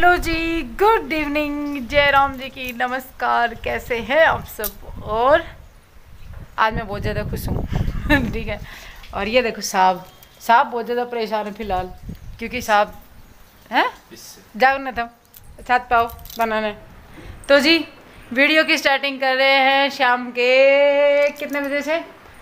Hello जी, good evening, जय राम जी की नमस्कार। कैसे हैं आप सब? और आज मैं बहुत ज़्यादा खुश हूँ ठीक है। और ये देखो साहब बहुत ज़्यादा परेशान है फिलहाल, क्योंकि साहब हैं जागना था, छत पे आओ बनाने। तो जी वीडियो की स्टार्टिंग कर रहे हैं शाम के कितने बजे से?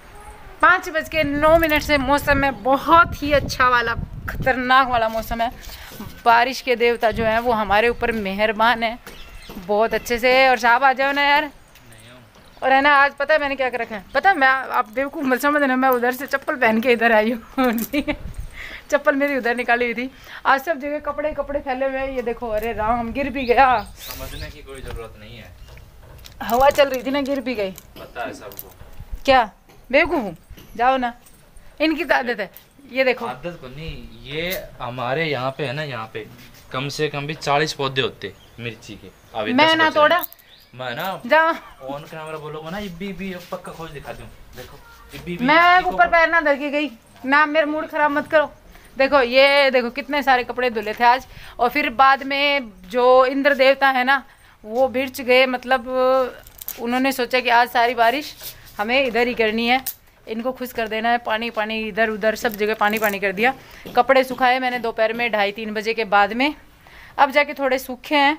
5:09 से। मौसम है बहुत ही अच्छा वाला, खतरनाक वाला मौसम है। बारिश के देवता जो हैं वो हमारे ऊपर मेहरबान है बहुत अच्छे से। और साहब आ जाओ ना यार। और है ना, आज पता है मैंने क्या कर रखा है? पता है, मैं आप बेवकूफ़ मत समझना, मैं उधर से चप्पल पहन के इधर आई हूँ ठीक है, चप्पल मेरी उधर निकाली हुई थी। आज सब जगह कपड़े फैले हुए हैं। ये देखो, अरे राम, गिर भी गया। समझने की कोई जरूरत नहीं है, हवा चल रही थी ना, गिर भी गई। पता है सबको। क्या बेवकूफ़ हूँ? जाओ ना, इनकी तो आदत है। ये देखो, आदत को नहीं, ये हमारे यहाँ पे है ना, यहाँ पे कम से कम भी 40 पौधे होते मिर्ची के। अभी मैं ना तोड़ा, मैं ना जाओ ऑन कैमरा बोलोगे ना, इब्बी पक्का खोज दिखा दूं। देखो इब्बी मैं ऊपर पैर ना धर के गई ना, मेरा मूड खराब मत करो। देखो ये देखो, कितने सारे कपड़े धुले थे आज। और फिर बाद में जो इंद्र देवता है ना, वो भिड़च गए। मतलब उन्होंने सोचा कि आज सारी बारिश हमें इधर ही करनी है, इनको खुश कर देना है। पानी पानी इधर उधर सब जगह पानी पानी कर दिया। कपड़े सुखाए मैंने दोपहर में 2:30-3 बजे के बाद में, अब जाके थोड़े सूखे हैं।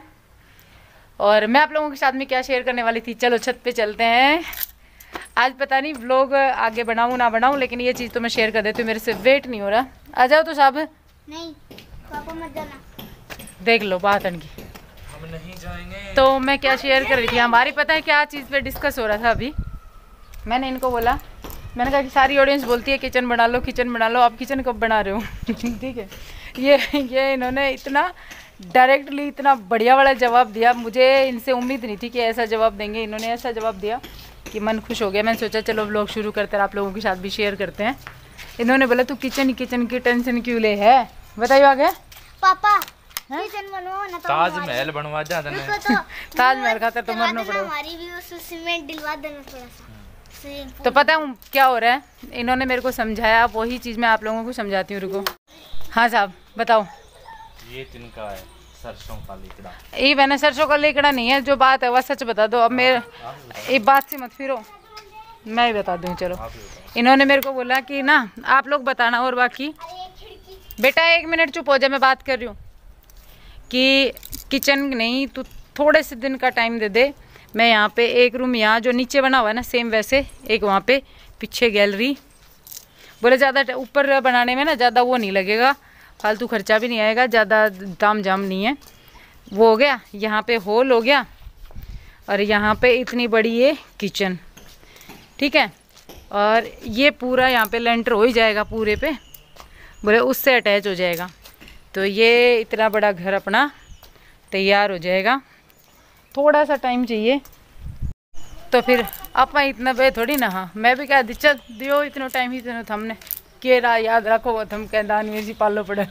और मैं आप लोगों के साथ में क्या शेयर करने वाली थी, चलो छत पे चलते हैं। आज पता नहीं व्लॉग आगे बनाऊँ ना बनाऊँ, लेकिन ये चीज़ तो मैं शेयर कर देती हूँ, मेरे से वेट नहीं हो रहा। आ जाओ तो साहब। नहीं पापा मत जाना, देख लो बात अनकी, हम नहीं जाएंगे। तो मैं क्या शेयर कर रही थी, हमारी पता है क्या चीज़ पे डिस्कस हो रहा था अभी। मैंने इनको बोला, मैंने कहा कि सारी ऑडियंस बोलती है किचन बना लो किचन बना लो, आप किचन कब बना रहे हो ठीक है। ये इन्होंने इतना डायरेक्टली इतना बढ़िया वाला जवाब दिया, मुझे इनसे उम्मीद नहीं थी कि ऐसा जवाब देंगे। इन्होंने ऐसा जवाब दिया कि मन खुश हो गया। मैंने सोचा चलो व्लॉग शुरू करते हैं, आप लोगों के साथ भी शेयर करते हैं। इन्होंने बोला तू किचन की टेंशन क्यों ले है, बताइए आगे। पापा किचन बनवाओ ना, तो ताजमहल बनवा जा देना। ताजमहल खातर तो मरना पड़ेगा। हमारी भी उस सीमेंट दिलवा देना थोड़ा सा। तो पता है क्या हो रहा है, इन्होंने मेरे को समझाया, वही चीज़ मैं आप लोगों को समझाती हूँ, रुको। हाँ साहब बताओ। ये तिनका है सरसों का लिकड़ा। ये मैंने सरसों का लिकड़ा नहीं है, जो बात है वह सच बता दो। अब मेरे ये बात से मत फिरो, मैं ही बता दूँ। चलो, इन्होंने मेरे को बोला कि ना आप लोग बताना, और बाकी बेटा 1 मिनट चुप हो जा, मैं बात कर रही हूँ। कि किचन नहीं, तू थोड़े से दिन का टाइम दे दे। मैं यहाँ पे एक रूम, यहाँ जो नीचे बना हुआ है ना सेम वैसे एक वहाँ पे पीछे गैलरी। बोले ज़्यादा ऊपर बनाने में ना ज़्यादा वो नहीं लगेगा, फालतू खर्चा भी नहीं आएगा, ज़्यादा ताम झाम नहीं है। वो हो गया, यहाँ पे हॉल हो गया, और यहाँ पे इतनी बड़ी ये किचन, ठीक है। और ये पूरा यहाँ पे लेंटर हो ही जाएगा पूरे पे, बोले उससे अटैच हो जाएगा। तो ये इतना बड़ा घर अपना तैयार हो जाएगा। थोड़ा सा टाइम चाहिए, तो फिर आप इतना बे थोड़ी ना। हाँ मैं भी कह दी चल दियो इतना टाइम ही तो हमने केरा याद रखो, तुम कह दान मेरी पालो पड़े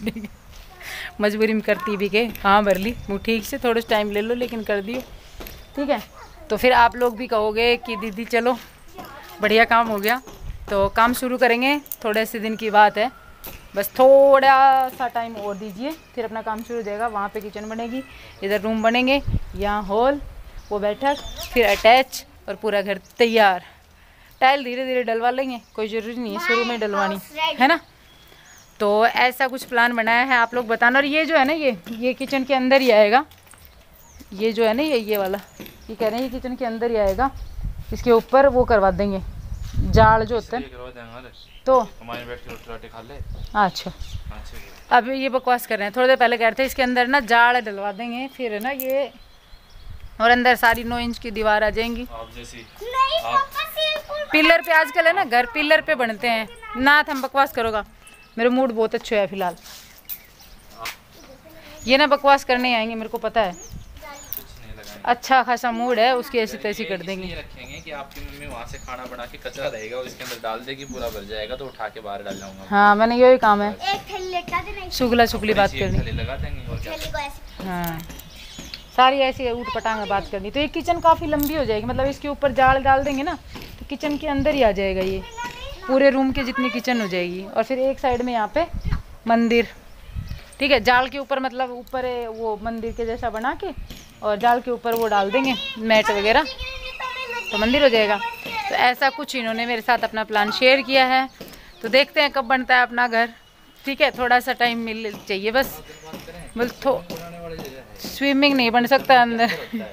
मजबूरी में करती भी के हाँ भर ली वो ठीक से, थोड़ा टाइम ले लो लेकिन कर दियो, ठीक है। तो फिर आप लोग भी कहोगे कि दीदी चलो बढ़िया काम हो गया। तो काम शुरू करेंगे, थोड़े से दिन की बात है, बस थोड़ा सा टाइम और दीजिए, फिर अपना काम शुरू हो जाएगा। वहाँ पे किचन बनेगी, इधर रूम बनेंगे, यहाँ हॉल, वो बैठक, फिर अटैच, और पूरा घर तैयार। टाइल धीरे धीरे डलवा लेंगे, कोई ज़रूरी नहीं है शुरू में डलवानी, है ना। तो ऐसा कुछ प्लान बनाया है, आप लोग बताना। और ये जो है ना, ये किचन के अंदर ही आएगा। ये जो है ना, ये वाला, ये कह रहे हैं ये किचन के अंदर ही आएगा। इसके ऊपर वो करवा देंगे जाल जो होता है, तो खा ले। अच्छा अब ये बकवास कर रहे हैं, थोड़ी देर पहले कह रहे थे इसके अंदर ना जाल डलवा देंगे, फिर है ना ये, और अंदर सारी 9 इंच की दीवार आ जाएंगी। पिलर पे आजकल है ना घर पिलर पे बनते हैं ना, हम बकवास करोगा। मेरा मूड बहुत अच्छा है फिलहाल, ये ना बकवास करने आएंगे, मेरे को पता है अच्छा खासा मूड है, उसकी ऐसी तैसी कर देंगे। रखेंगे कि आपकी मम्मी वहाँ से खाना बना के कचरा रहेगा, उसके अंदर डाल देगी, पूरा भर जाएगा, तो उठा के बाहर डाल जाऊंगा। हाँ मैंने यही काम है, शुगला शुगली बात करनी। लगा देंगे और क्या। हाँ सारी ऐसी ऊट पटांग बात करनी। तो ये किचन काफ़ी लंबी हो जाएगी, मतलब इसके ऊपर जाल डाल देंगे ना, तो किचन के अंदर ही आ जाएगा, ये पूरे रूम के जितनी किचन हो जाएगी। और फिर एक साइड में यहाँ पे मंदिर, ठीक है। जाल के ऊपर मतलब ऊपर वो मंदिर के जैसा बना के और जाल के ऊपर वो डाल देंगे मैट वगैरह, तो मंदिर हो जाएगा। तो ऐसा कुछ इन्होंने मेरे साथ अपना प्लान शेयर किया है। तो देखते हैं कब बनता है अपना घर। ठीक है, थोड़ा सा टाइम मिल चाहिए बस स्विमिंग नहीं बन सकता अंदर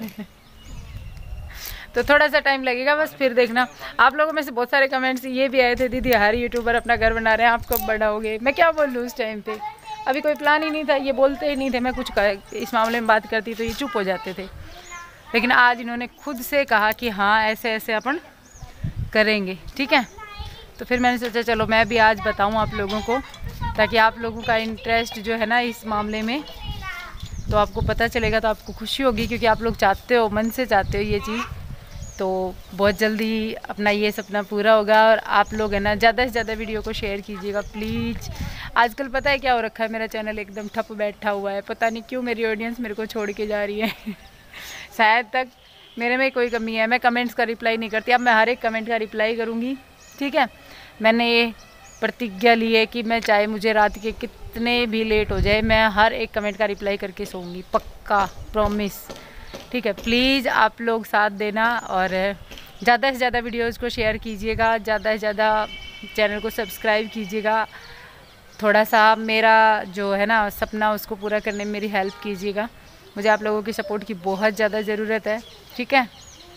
तो थोड़ा सा टाइम लगेगा बस, फिर देखना। आप लोगों में से बहुत सारे कमेंट्स ये भी आए थे, दीदी हर यूट्यूबर अपना घर बना रहे हैं, आप कब बढ़ाओगे। मैं क्या बोल लूँ, उस टाइम पे अभी कोई प्लान ही नहीं था, ये बोलते ही नहीं थे। मैं कुछ इस मामले में बात करती तो ये चुप हो जाते थे, लेकिन आज इन्होंने खुद से कहा कि हाँ ऐसे ऐसे अपन करेंगे। ठीक है, तो फिर मैंने सोचा चलो मैं भी आज बताऊँ आप लोगों को, ताकि आप लोगों का इंटरेस्ट जो है ना इस मामले में, तो आपको पता चलेगा, तो आपको खुशी होगी, क्योंकि आप लोग चाहते हो, मन से चाहते हो ये चीज़। तो बहुत जल्दी अपना ये सपना पूरा होगा। और आप लोग है ना ज़्यादा से ज़्यादा वीडियो को शेयर कीजिएगा प्लीज़। आजकल पता है क्या हो रखा है, मेरा चैनल एकदम ठप बैठा हुआ है, पता नहीं क्यों मेरी ऑडियंस मेरे को छोड़ के जा रही है शायद तक मेरे में कोई कमी है, मैं कमेंट्स का रिप्लाई नहीं करती। अब मैं हर एक कमेंट का रिप्लाई करूँगी। ठीक है, मैंने ये प्रतिज्ञा ली है कि मैं चाहे मुझे रात के कितने भी लेट हो जाए, मैं हर एक कमेंट का रिप्लाई करके सोऊंगी, पक्का, प्रॉमिस। ठीक है, प्लीज़ आप लोग साथ देना और ज़्यादा से ज़्यादा वीडियोज़ को शेयर कीजिएगा, ज़्यादा से ज़्यादा चैनल को सब्सक्राइब कीजिएगा। थोड़ा सा मेरा जो है ना सपना उसको पूरा करने में मेरी हेल्प कीजिएगा। मुझे आप लोगों की सपोर्ट की बहुत ज़्यादा ज़रूरत है। ठीक है,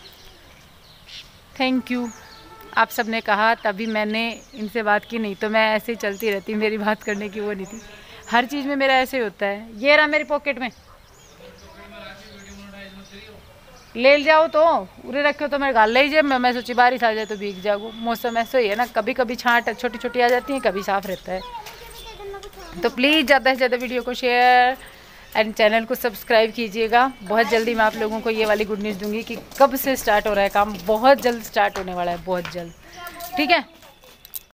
थैंक यू। आप सब ने कहा तभी मैंने इनसे बात की, नहीं तो मैं ऐसे ही चलती रहती, मेरी बात करने की वो नहीं थी। हर चीज़ में मेरा ऐसे ही होता है। ये रहा मेरी पॉकेट में, ले जाओ तो उरे रखे हो तो मेरे गाल ले लीजिए। मैं सोची बारिश आ जाए तो भीग जाऊँ, मौसम ऐसा ही है ना, कभी कभी छाँट छोटी छोटी आ जाती है, कभी साफ़ रहता है। तो प्लीज़ ज़्यादा से ज़्यादा वीडियो को शेयर एंड चैनल को सब्सक्राइब कीजिएगा। बहुत जल्दी मैं आप लोगों को ये वाली गुड न्यूज़ दूंगी कि कब से स्टार्ट हो रहा है काम, बहुत जल्द स्टार्ट होने वाला है, बहुत जल्द। ठीक है।